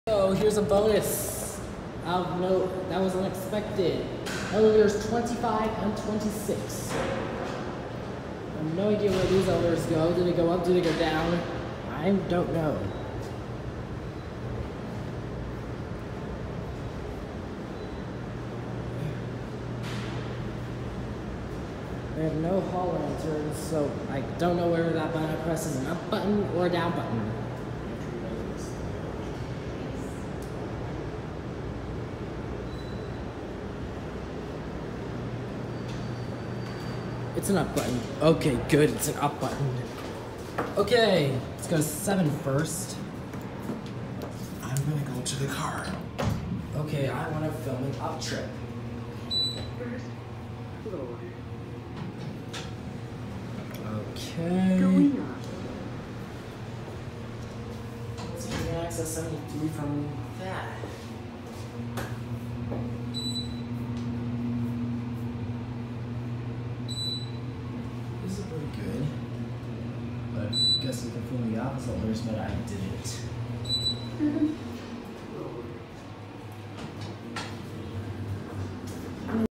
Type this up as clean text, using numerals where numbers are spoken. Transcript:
So here's a bonus. No, that was unexpected. Elevators 25 and 26. I have no idea where these elevators go. Do they go up? Do they go down? I don't know. They have no hall lanterns, so I don't know whether that button I press is an up button or a down button. It's an up button. Okay, good, it's an up button. Okay, let's go 7 first. I'm gonna go to the car. Okay, I want to film an up trip. First floor. Okay. Going up. So you can access 73 from that. This is pretty good. But I guess you can film the opposite orders, but I didn't.